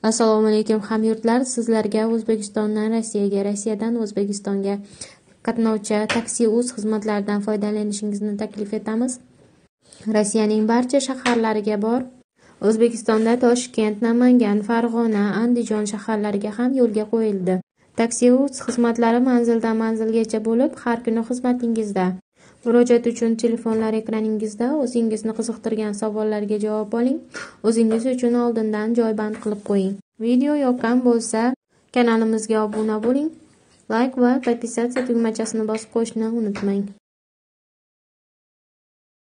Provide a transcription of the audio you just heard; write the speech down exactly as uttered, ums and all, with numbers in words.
Assalomu alaykum hamyurtlar, sizlarga O'zbekistondan Rossiyaga, Rossiyadan O'zbekistonga qatnovchi taksi.uz xizmatlaridan foydalanishingizni taklif etamiz. Rossiyaning barcha shaharlariga bor. O'zbekistonda Toshkent, Namangan, Farg'ona, Andijon shaharlariga ham yo'lga qo'yildi. taksi.uz xizmatlari manzildan manzilgacha bo'lib, har kuni xizmatingizda. Murojaat uchun telefonlar ekraningizda. O'zingizni qiziqtirgan savollarga javob oling. O'zingiz uchun oldindan joy band qilib qo'ying. Video yoqqan bo'lsa, kanalimizga obuna bo'ling. Like va podpisatsiya tugmachasini bosib qo'yishni unutmang.